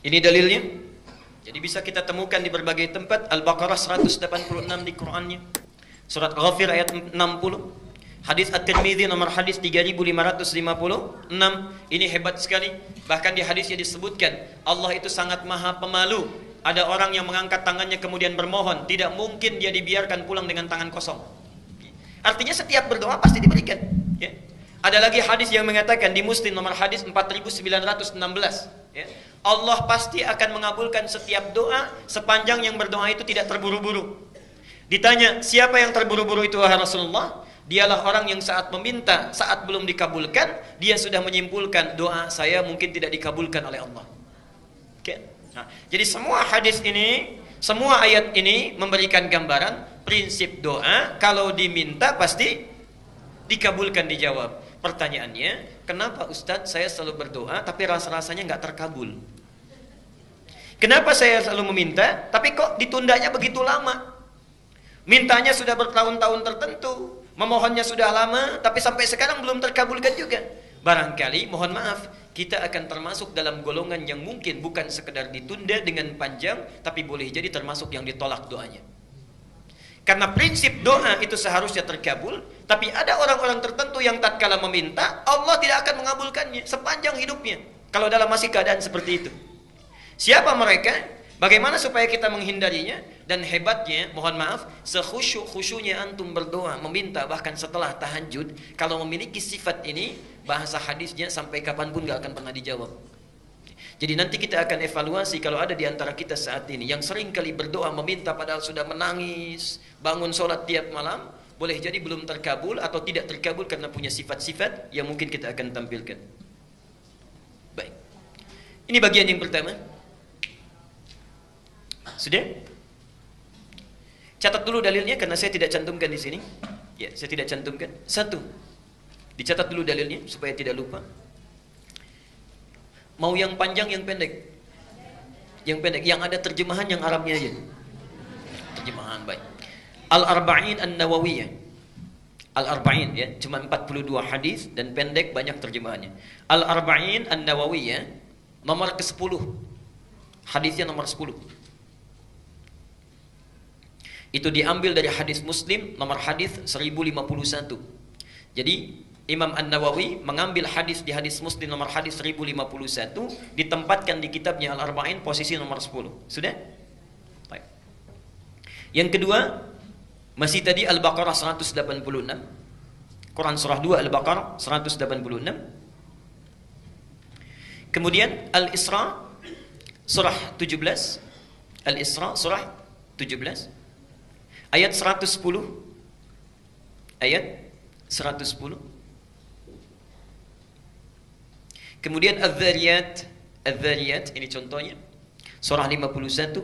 Ini dalilnya. Jadi bisa kita temukan di berbagai tempat. Al-Baqarah 186 di Qur'annya. Surat Ghafir ayat 60. Hadis At-Tirmidzi nomor hadis 3556. Ini hebat sekali. Bahkan di hadisnya disebutkan Allah itu sangat maha pemalu. Ada orang yang mengangkat tangannya kemudian bermohon, tidak mungkin dia dibiarkan pulang dengan tangan kosong. Artinya setiap berdoa pasti diberikan, ya. Ada lagi hadis yang mengatakan di Muslim nomor hadis 4916, ya. Allah pasti akan mengabulkan setiap doa sepanjang yang berdoa itu tidak terburu-buru. Ditanya, siapa yang terburu-buru itu wahai Rasulullah? Dialah orang yang saat meminta, saat belum dikabulkan, dia sudah menyimpulkan doa saya mungkin tidak dikabulkan oleh Allah. Oke. Nah, jadi semua hadis ini, semua ayat ini memberikan gambaran prinsip doa kalau diminta pasti dikabulkan, dijawab. Pertanyaannya, kenapa Ustadz saya selalu berdoa tapi rasa-rasanya nggak terkabul? Kenapa saya selalu meminta tapi kok ditundanya begitu lama? Mintanya sudah bertahun-tahun tertentu, memohonnya sudah lama tapi sampai sekarang belum terkabulkan juga. Barangkali, mohon maaf, kita akan termasuk dalam golongan yang mungkin bukan sekedar ditunda dengan panjang, tapi boleh jadi termasuk yang ditolak doanya. Karena prinsip doa itu seharusnya terkabul, tapi ada orang-orang tertentu yang tatkala meminta, Allah tidak akan mengabulkannya sepanjang hidupnya. Kalau dalam masih keadaan seperti itu. Siapa mereka? Bagaimana supaya kita menghindarinya? Dan hebatnya, mohon maaf, sekhusyuk-khusyuknya antum berdoa, meminta bahkan setelah tahajud, kalau memiliki sifat ini, bahasa hadisnya sampai kapanpun gak akan pernah dijawab. Jadi nanti kita akan evaluasi kalau ada di antara kita saat ini yang sering kali berdoa meminta padahal sudah menangis, bangun sholat tiap malam, boleh jadi belum terkabul atau tidak terkabul karena punya sifat-sifat yang mungkin kita akan tampilkan. Baik. Ini bagian yang pertama. Sudah? Catat dulu dalilnya karena saya tidak cantumkan di sini. Ya, saya tidak cantumkan. Satu. Dicatat dulu dalilnya supaya tidak lupa. Mau yang panjang yang pendek? Yang pendek, yang ada terjemahan yang Arabnya aja. Terjemahan baik. Al-Arba'in An-Nawawiyah. Al-Arba'in ya, cuma 42 hadis dan pendek banyak terjemahannya. Al-Arba'in An-Nawawiyah nomor ke-10. Hadisnya nomor 10. Itu diambil dari hadis Muslim nomor hadis 1051. Jadi Imam An-Nawawi mengambil hadis di hadis Muslim nomor hadis 1051, ditempatkan di kitabnya Al-Arba'in posisi nomor 10. Sudah? Baik. Yang kedua, masih tadi Al-Baqarah 186. Quran surah 2 Al-Baqarah 186. Kemudian Al-Isra surah 17. Al-Isra surah 17. Ayat 110. Ayat 110. Kemudian Adz-Dzariyat, Adz-Dzariyat ini contohnya. Surah 51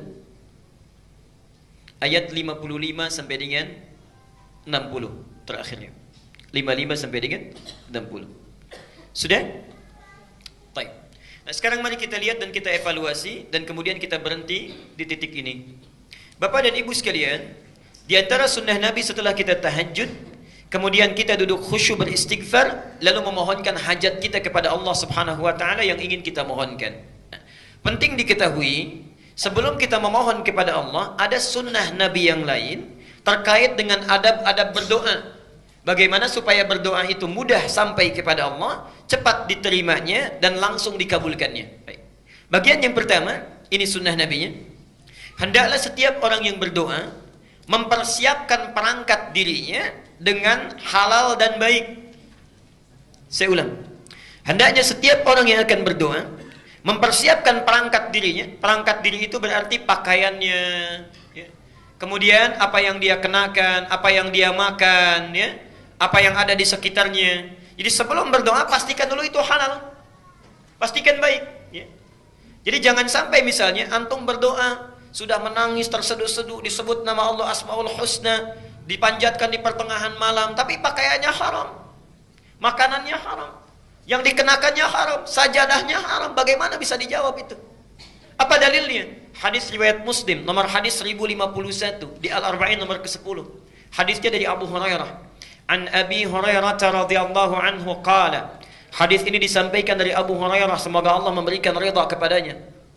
ayat 55 sampai dengan 60 terakhirnya. 55 sampai dengan 60. Sudah? Baik. Nah, sekarang mari kita lihat dan kita evaluasi dan kemudian kita berhenti di titik ini. Bapak dan Ibu sekalian, di antara sunnah Nabi setelah kita tahajud, kemudian kita duduk khusyuk beristighfar, lalu memohonkan hajat kita kepada Allah Subhanahu wa taala yang ingin kita mohonkan. Nah, penting diketahui, sebelum kita memohon kepada Allah, ada sunnah Nabi yang lain terkait dengan adab-adab berdoa. Bagaimana supaya berdoa itu mudah sampai kepada Allah, cepat diterimanya dan langsung dikabulkannya. Baik. Bagian yang pertama, ini sunnah Nabinya. Hendaklah setiap orang yang berdoa mempersiapkan perangkat dirinya dengan halal dan baik. Saya ulang. Hendaknya setiap orang yang akan berdoa mempersiapkan perangkat dirinya. Perangkat diri itu berarti pakaiannya, ya. Kemudian apa yang dia kenakan, apa yang dia makan, ya, apa yang ada di sekitarnya. Jadi sebelum berdoa pastikan dulu itu halal, pastikan baik, ya. Jadi jangan sampai misalnya antum berdoa sudah menangis terseduh-seduh, disebut nama Allah Asmaul Husna, dipanjatkan di pertengahan malam, tapi pakaiannya haram, makanannya haram, yang dikenakannya haram, sajadahnya haram. Bagaimana bisa dijawab itu? Apa dalilnya? Hadis riwayat Muslim nomor hadis 1051 di Al-Arba'in nomor ke-10. Hadisnya dari Abu Hurairah. An Abi Hurairah radhiyallahu anhu qala. Hadis ini disampaikan dari Abu Hurairah, semoga Allah memberikan ridha kepadanya.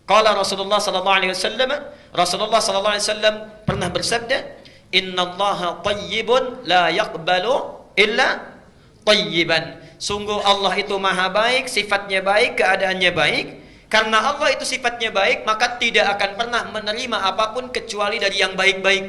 Qala Rasulullah sallallahu alaihi wasallam, Rasulullah sallallahu alaihi wasallam pernah bersabda, "Innallaha thayyibun la yaqbalu illa thayyiban." Sungguh Allah itu maha baik, sifatnya baik, keadaannya baik. Karena Allah itu sifatnya baik, maka tidak akan pernah menerima apapun kecuali dari yang baik-baik.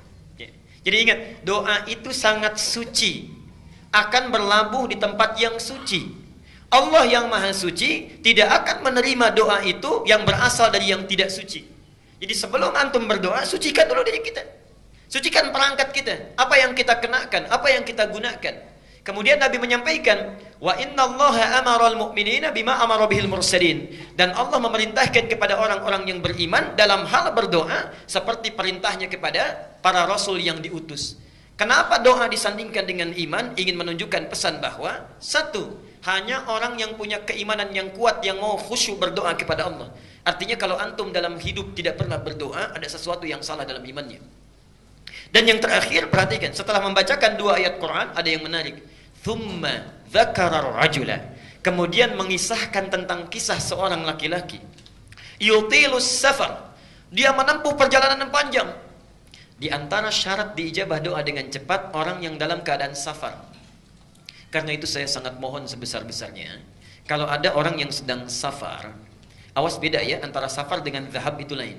Jadi ingat, doa itu sangat suci, akan berlabuh di tempat yang suci. Allah yang maha suci tidak akan menerima doa itu yang berasal dari yang tidak suci. Jadi sebelum antum berdoa, sucikan dulu diri kita. Sucikan perangkat kita, apa yang kita kenakan, apa yang kita gunakan. Kemudian Nabi menyampaikan, wa innallaha amaral mu'minina bima amara bihil mursalin. Dan Allah memerintahkan kepada orang-orang yang beriman dalam hal berdoa seperti perintahnya kepada para rasul yang diutus. Kenapa doa disandingkan dengan iman? Ingin menunjukkan pesan bahwa satu, hanya orang yang punya keimanan yang kuat yang mau khusyuk berdoa kepada Allah. Artinya kalau antum dalam hidup tidak pernah berdoa, ada sesuatu yang salah dalam imannya. Dan yang terakhir, perhatikan, setelah membacakan 2 ayat Quran, ada yang menarik. Thumma dzakara rajula. Kemudian mengisahkan tentang kisah seorang laki-laki. Yutilus safar. Dia menempuh perjalanan yang panjang. Di antara syarat diijabah doa dengan cepat, orang yang dalam keadaan safar. Karena itu saya sangat mohon sebesar-besarnya, kalau ada orang yang sedang safar, awas beda ya, antara safar dengan zahab itu lain.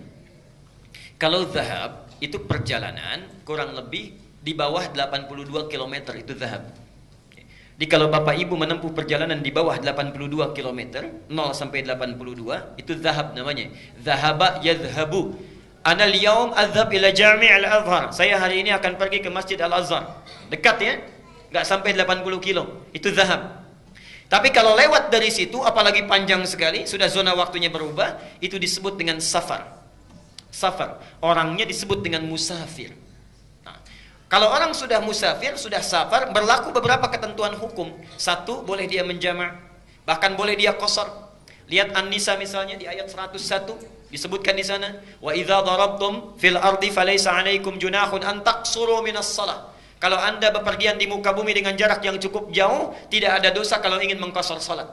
Kalau zahab itu perjalanan kurang lebih di bawah 82 km itu zahab. Jadi kalau Bapak Ibu menempuh perjalanan di bawah 82 km, 0 sampai 82, itu zahab namanya. Zahaba yadhhabu. Ana al-yaum adhhab ila Jami' al-Azhar. Saya hari ini akan pergi ke Masjid Al-Azhar. Dekat ya? Enggak sampai 80 kilo. Itu zahab. Tapi kalau lewat dari situ, apalagi panjang sekali, sudah zona waktunya berubah, itu disebut dengan safar. Safar, orangnya disebut dengan musafir. Nah, kalau orang sudah musafir, sudah safar, berlaku beberapa ketentuan hukum. Satu, boleh dia menjamak, bahkan boleh dia qasar. Lihat An-Nisa misalnya di ayat 101 disebutkan di sana, wa idza darabtum fil ardi falaysa 'alaikum junahun an taqsuru minas shalah. Kalau Anda bepergian di muka bumi dengan jarak yang cukup jauh, tidak ada dosa kalau ingin mengqasar salat.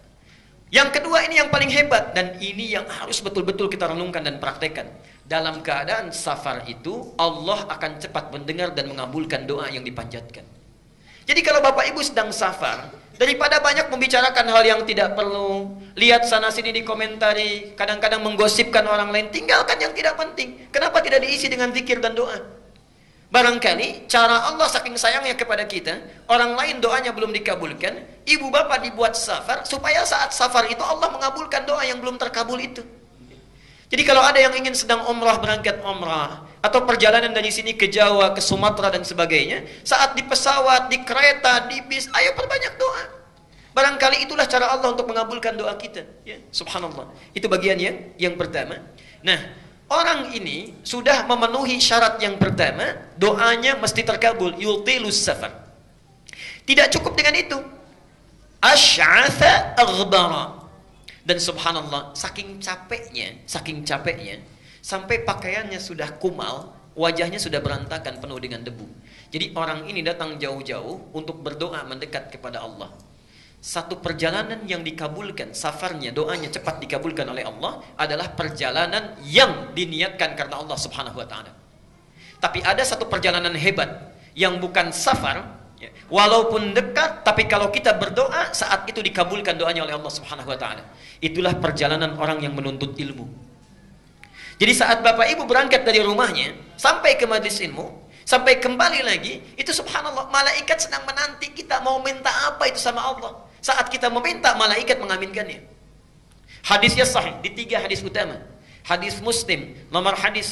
Yang kedua, ini yang paling hebat, dan ini yang harus betul-betul kita renungkan dan praktekkan. Dalam keadaan safar itu, Allah akan cepat mendengar dan mengabulkan doa yang dipanjatkan. Jadi kalau Bapak Ibu sedang safar, daripada banyak membicarakan hal yang tidak perlu, lihat sana sini dikomentari, kadang-kadang menggosipkan orang lain, tinggalkan yang tidak penting. Kenapa tidak diisi dengan zikir dan doa? Barangkali cara Allah saking sayangnya kepada kita, orang lain doanya belum dikabulkan, ibu bapak dibuat safar supaya saat safar itu Allah mengabulkan doa yang belum terkabul itu. Jadi kalau ada yang ingin sedang umrah, berangkat umrah, atau perjalanan dari sini ke Jawa, ke Sumatera dan sebagainya, saat di pesawat, di kereta, di bis, ayo perbanyak doa. Barangkali itulah cara Allah untuk mengabulkan doa kita. Ya, subhanallah. Itu bagian yang pertama. Nah, orang ini sudah memenuhi syarat yang pertama, doanya mesti terkabul, yutilus safar. Tidak cukup dengan itu. Asy'atha aghdara. Dan subhanallah, saking capeknya, sampai pakaiannya sudah kumal, wajahnya sudah berantakan penuh dengan debu. Jadi orang ini datang jauh-jauh untuk berdoa mendekat kepada Allah. Satu perjalanan yang dikabulkan, safarnya, doanya cepat dikabulkan oleh Allah adalah perjalanan yang diniatkan karena Allah subhanahu wa ta'ala. Tapi ada satu perjalanan hebat yang bukan safar, ya, walaupun dekat, tapi kalau kita berdoa, saat itu dikabulkan doanya oleh Allah subhanahu wa ta'ala. Itulah perjalanan orang yang menuntut ilmu. Jadi saat Bapak Ibu berangkat dari rumahnya sampai ke majelis ilmu, sampai kembali lagi, itu subhanallah, malaikat sedang menanti kita mau minta apa itu sama Allah. Saat kita meminta, malaikat mengaminkannya. Hadisnya sahih di 3 hadis utama. Hadis Muslim nomor hadis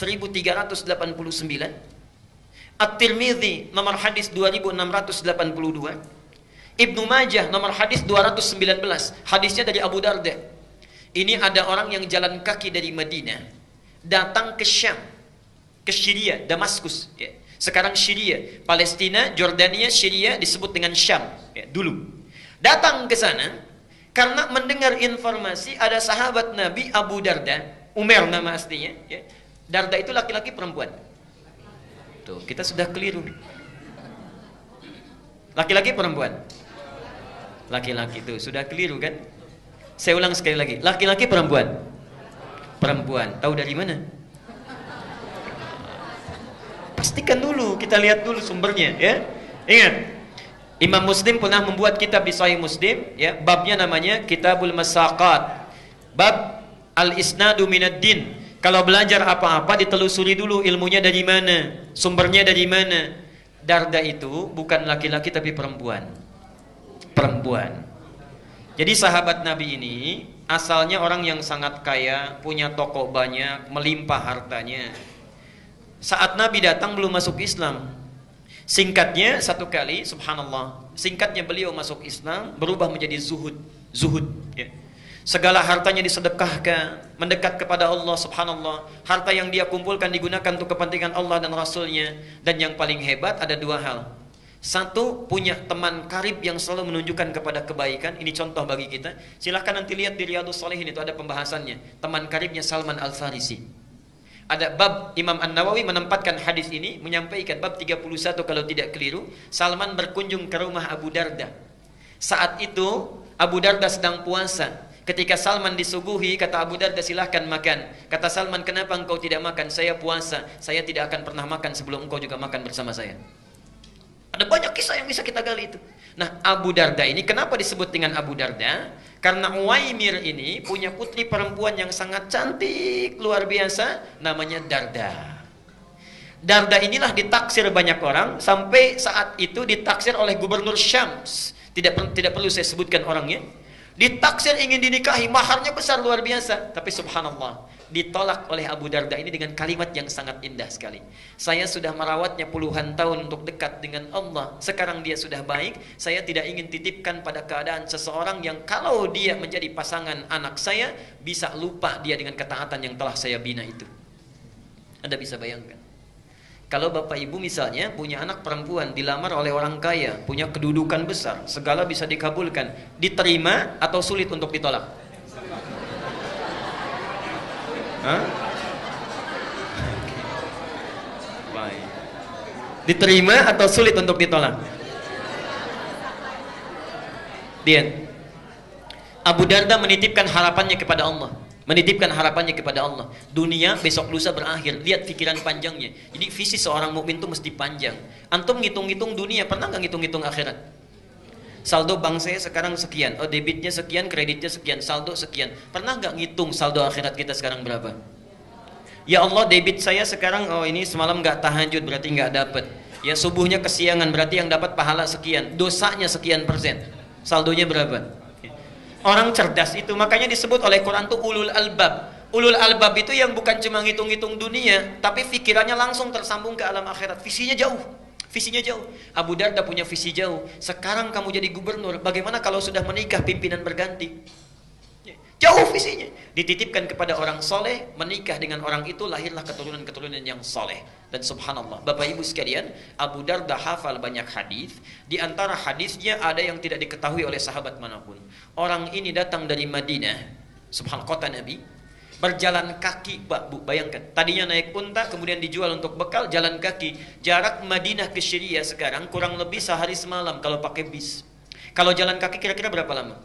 1389, At-Tirmidzi nomor hadis 2682, Ibnu Majah nomor hadis 219. Hadisnya dari Abu Darda. Ini ada orang yang jalan kaki dari Madinah datang ke Syam, ke Syria, Damaskus, ya. Sekarang Syria, Palestina, Jordania, Syria disebut dengan Syam, ya, dulu. Datang ke sana karena mendengar informasi ada sahabat Nabi Abu Darda, Umar nama aslinya, ya. Darda itu laki-laki perempuan. Tuh, kita sudah keliru. Laki-laki perempuan? Laki-laki, tuh sudah keliru kan? Saya ulang sekali lagi, laki-laki perempuan? Perempuan. Tahu dari mana? Pastikan dulu, kita lihat dulu sumbernya, ya. Ingat, Imam Muslim pernah membuat kitab di Sahih Muslim, ya, babnya namanya Kitabul Masaqat. Bab al-isnadu minad din. Kalau belajar apa-apa ditelusuri dulu ilmunya dari mana, sumbernya dari mana. Darda itu bukan laki-laki tapi perempuan. Perempuan. Jadi sahabat Nabi ini asalnya orang yang sangat kaya, punya toko banyak, melimpah hartanya. Saat Nabi datang belum masuk Islam. Singkatnya satu kali, subhanallah, singkatnya beliau masuk Islam berubah menjadi zuhud. Zuhud, ya. Segala hartanya disedekahkan, mendekat kepada Allah, subhanallah. Harta yang dia kumpulkan digunakan untuk kepentingan Allah dan Rasulnya. Dan yang paling hebat ada dua hal. Satu, punya teman karib yang selalu menunjukkan kepada kebaikan. Ini contoh bagi kita. Silahkan nanti lihat di Riyadhus Shalihin, itu ada pembahasannya. Teman karibnya Salman Al-Farisi. Ada bab, Imam An-Nawawi menempatkan hadis ini, menyampaikan bab 31 kalau tidak keliru. Salman berkunjung ke rumah Abu Darda. Saat itu Abu Darda sedang puasa. Ketika Salman disuguhi, kata Abu Darda, silahkan makan. Kata Salman, kenapa engkau tidak makan? Saya puasa, saya tidak akan pernah makan sebelum engkau juga makan bersama saya. Ada banyak kisah yang bisa kita gali itu. Nah, Abu Darda ini kenapa disebut dengan Abu Darda? Karena Uwaimir ini punya putri perempuan yang sangat cantik, luar biasa, namanya Darda. Darda inilah ditaksir banyak orang, sampai saat itu ditaksir oleh gubernur Syams. Tidak perlu saya sebutkan orangnya. Ditaksir ingin dinikahi, maharnya besar luar biasa, tapi subhanallah ditolak oleh Abu Darda ini dengan kalimat yang sangat indah sekali. Saya sudah merawatnya puluhan tahun untuk dekat dengan Allah. Sekarang dia sudah baik, saya tidak ingin titipkan pada keadaan seseorang yang kalau dia menjadi pasangan anak saya, bisa lupa dia dengan ketaatan yang telah saya bina itu. Anda bisa bayangkan. Kalau bapak ibu misalnya punya anak perempuan, dilamar oleh orang kaya, punya kedudukan besar, segala bisa dikabulkan, diterima atau sulit untuk ditolak? Hah? Baik. Diterima atau sulit untuk ditolak? Lihat, Abu Darda menitipkan harapannya kepada Allah. Menitipkan harapannya kepada Allah. Dunia besok lusa berakhir. Lihat pikiran panjangnya. Jadi visi seorang mukmin itu mesti panjang. Antum ngitung-ngitung dunia, pernah nggak ngitung-ngitung akhirat? Saldo bank saya sekarang sekian, oh debitnya sekian, kreditnya sekian, saldo sekian. Pernah nggak ngitung saldo akhirat kita sekarang berapa? Ya Allah, debit saya sekarang, oh ini semalam nggak tahajud, berarti nggak dapat. Ya subuhnya kesiangan, berarti yang dapat pahala sekian. Dosanya sekian persen. Saldonya berapa? Orang cerdas itu, makanya disebut oleh Quran itu ulul albab. Ulul albab itu yang bukan cuma ngitung-ngitung dunia, tapi pikirannya langsung tersambung ke alam akhirat. Visinya jauh. Visinya jauh. Abu Darda punya visi jauh. Sekarang kamu jadi gubernur, bagaimana kalau sudah menikah pimpinan berganti? Jauh visinya. Dititipkan kepada orang soleh, menikah dengan orang itu, lahirlah keturunan-keturunan yang soleh. Dan subhanallah, Bapak Ibu sekalian, Abu Darda hafal banyak hadis. Di antara hadisnya ada yang tidak diketahui oleh sahabat manapun. Orang ini datang dari Madinah, subhanallah, kota Nabi, berjalan kaki, Pak, Bu, bayangkan. Tadinya naik unta, kemudian dijual untuk bekal, jalan kaki. Jarak Madinah ke Syria sekarang kurang lebih sehari semalam kalau pakai bis. Kalau jalan kaki kira-kira berapa lama?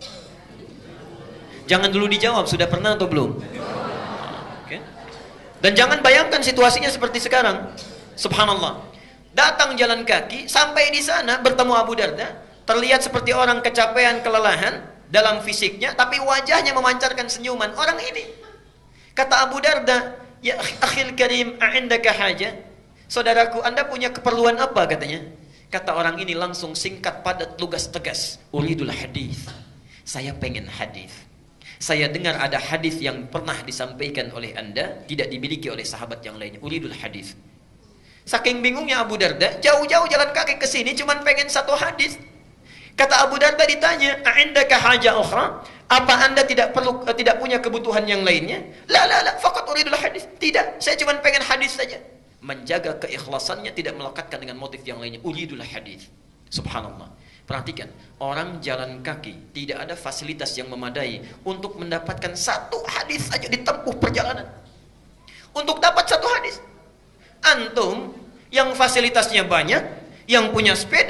Jangan dulu dijawab, sudah pernah atau belum? Okay. Dan jangan bayangkan situasinya seperti sekarang. Subhanallah. Datang jalan kaki, sampai di sana bertemu Abu Darda, terlihat seperti orang kecapean, kelelahan dalam fisiknya, tapi wajahnya memancarkan senyuman. Orang ini, kata Abu Darda, ya akhil karim, a'indaka haja? Saudaraku, Anda punya keperluan apa katanya? Kata orang ini langsung singkat, padat, lugas, tegas. Uridul hadis. Saya pengen hadis. Saya dengar ada hadis yang pernah disampaikan oleh Anda, tidak dimiliki oleh sahabat yang lainnya. Uridul hadis. Saking bingungnya Abu Darda, jauh-jauh jalan kaki ke sini cuman pengen satu hadis. Kata Abu Darda ditanya, "A'indaka haja ukhra?" Apa Anda tidak punya kebutuhan yang lainnya? La, faqat uridul hadis. Tidak, saya cuman pengen hadis saja. Menjaga keikhlasannya, tidak melekatkan dengan motif yang lainnya. Uridul hadis. Subhanallah. Perhatikan, orang jalan kaki tidak ada fasilitas yang memadai untuk mendapatkan satu hadis saja ditempuh perjalanan. Untuk dapat satu hadis. Antum yang fasilitasnya banyak, yang punya sepeda,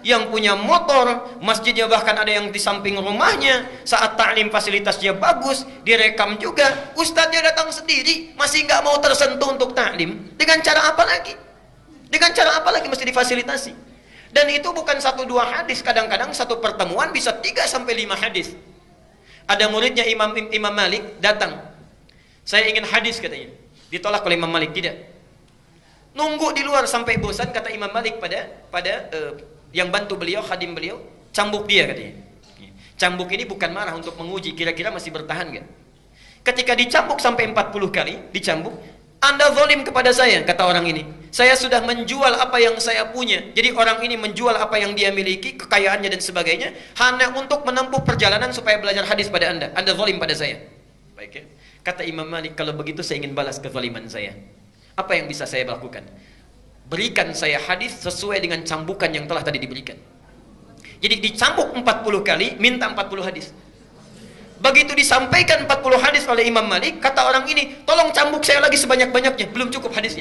yang punya motor, masjidnya bahkan ada yang di samping rumahnya, saat ta'lim fasilitasnya bagus, direkam juga, ustadznya datang sendiri, masih nggak mau tersentuh untuk ta'lim. Dengan cara apa lagi? Dengan cara apa lagi mesti difasilitasi? Dan itu bukan 1-2 hadis, kadang-kadang satu pertemuan bisa 3-5 hadis. Ada muridnya Imam Malik datang, saya ingin hadis katanya, ditolak oleh Imam Malik, tidak. Nunggu di luar sampai bosan, kata Imam Malik pada yang bantu beliau, khadim beliau, cambuk dia katanya. Cambuk ini bukan marah, untuk menguji kira-kira masih bertahan gak. Ketika dicambuk sampai 40 kali, dicambuk, Anda zalim kepada saya, kata orang ini. Saya sudah menjual apa yang saya punya. Jadi orang ini menjual apa yang dia miliki, kekayaannya dan sebagainya, hanya untuk menempuh perjalanan supaya belajar hadis pada Anda. Anda zalim pada saya. Baik ya. Kata Imam Malik, kalau begitu saya ingin balas kezaliman saya. Apa yang bisa saya lakukan? Berikan saya hadis sesuai dengan cambukan yang telah tadi diberikan. Jadi dicambuk 40 kali, minta 40 hadis. Begitu disampaikan 40 hadis oleh Imam Malik, kata orang ini, tolong cambuk saya lagi sebanyak-banyaknya, belum cukup hadisnya.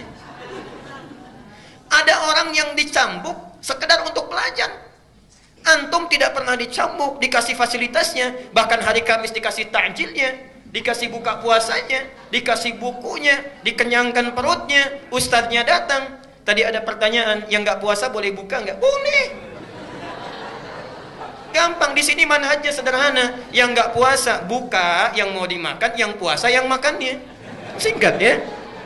Ada orang yang dicambuk sekedar untuk belajar. Antum tidak pernah dicambuk, dikasih fasilitasnya, bahkan hari Kamis dikasih takjilnya, dikasih buka puasanya, dikasih bukunya, dikenyangkan perutnya, ustadznya datang. Tadi ada pertanyaan, yang nggak puasa boleh buka nggak? Boleh. Gampang, di sini manhajnya sederhana. Yang nggak puasa buka, yang mau dimakan, yang puasa yang makannya. Singkat ya.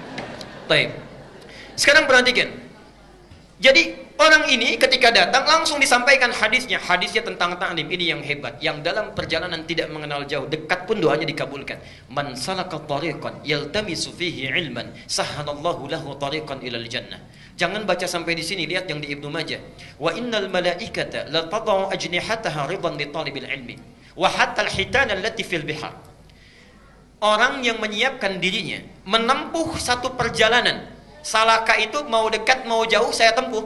Baik. Sekarang perhatikan. Jadi orang ini ketika datang langsung disampaikan hadisnya. Hadisnya tentang ta'lim, ini yang hebat. Yang dalam perjalanan tidak mengenal jauh, dekat pun doanya dikabulkan. Man salaka tariqan yaltamisu fihi ilman, sahhalallahu lahu tariqan ilal jannah. Jangan baca sampai di sini, lihat yang di Ibnu Majah. Wa innal malaikata la tad'u ajnihataha ridan li talibil ilmi wa hatta al-hitana allati fil bihar. Orang yang menyiapkan dirinya menempuh satu perjalanan. Salaka itu mau dekat mau jauh saya tempuh.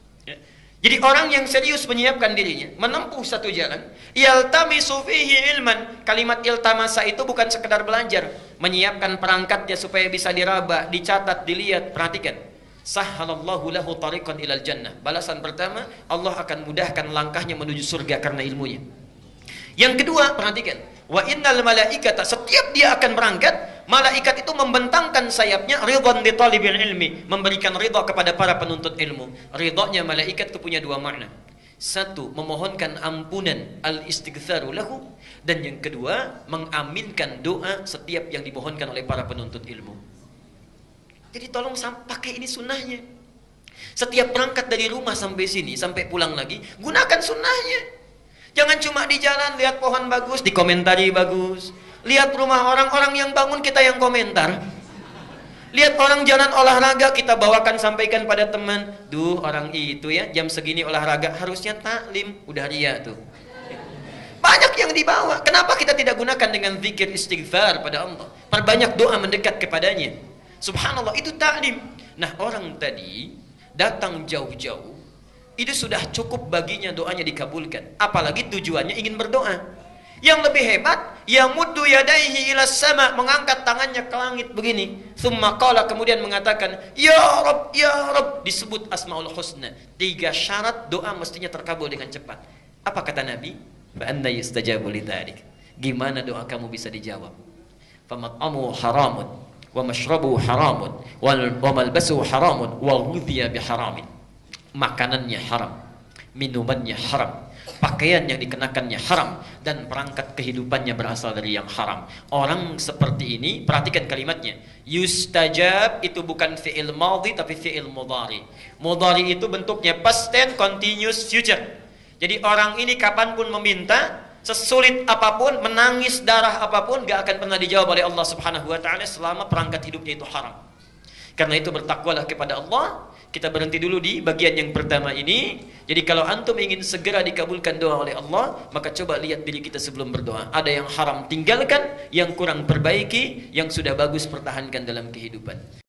Jadi orang yang serius menyiapkan dirinya menempuh satu jalan, yaltamisu fihi ilman. Kalimat iltamasa itu bukan sekedar belajar, menyiapkan perangkatnya supaya bisa diraba, dicatat, dilihat. Perhatikan. Sahhalallahu lahu tariqan ilal jannah. Balasan pertama, Allah akan mudahkan langkahnya menuju surga karena ilmunya. Yang kedua, perhatikan. Wa innal malaikata, setiap dia akan berangkat, malaikat itu membentangkan sayapnya ridwan li talibil ilmi, memberikan ridha kepada para penuntut ilmu. Ridhanya malaikat itu punya 2 makna. Satu, memohonkan ampunan, al-istighfaru lahu, dan yang kedua, mengaminkan doa setiap yang dimohonkan oleh para penuntut ilmu. Jadi tolong pakai ini sunnahnya. Setiap berangkat dari rumah sampai sini, sampai pulang lagi, gunakan sunnahnya. Jangan cuma di jalan lihat pohon bagus, dikomentari bagus. Lihat rumah orang yang bangun, kita yang komentar. Lihat orang jalan olahraga, kita bawakan sampaikan pada teman. Duh, orang itu ya jam segini olahraga, harusnya taklim. Udah ria tuh. Banyak yang dibawa. Kenapa kita tidak gunakan dengan zikir istighfar pada Allah? Perbanyak doa mendekat kepadanya. Subhanallah, itu taklim. Nah, orang tadi datang jauh-jauh, itu sudah cukup baginya doanya dikabulkan. Apalagi tujuannya ingin berdoa. Yang lebih hebat, yamuddu yadaihi ila sama, mengangkat tangannya ke langit begini. Tsumma qala, kemudian mengatakan, ya Rabb, ya Rabb, disebut Asmaul Husna. 3 syarat doa mestinya terkabul dengan cepat. Apa kata Nabi? Fa anna yustajabu lidzalik. Gimana doa kamu bisa dijawab? Famat'amu haramun wa mashrabu haramun wa malbasu haramun wa ghudhiya biharamin. Makanannya haram, minumannya haram, pakaian yang dikenakannya haram, dan perangkat kehidupannya berasal dari yang haram. Orang seperti ini, perhatikan kalimatnya. Yustajab itu bukan fi'il madhi tapi fi'il mudhari. Mudhari itu bentuknya past tense continuous future. Jadi orang ini kapanpun meminta, sesulit apapun, menangis darah apapun, gak akan pernah dijawab oleh Allah Subhanahu wa ta'ala selama perangkat hidupnya itu haram. Karena itu bertakwalah kepada Allah. Kita berhenti dulu di bagian yang pertama ini. Jadi kalau antum ingin segera dikabulkan doa oleh Allah, maka coba lihat diri kita sebelum berdoa. Ada yang haram tinggalkan, yang kurang perbaiki, yang sudah bagus pertahankan dalam kehidupan.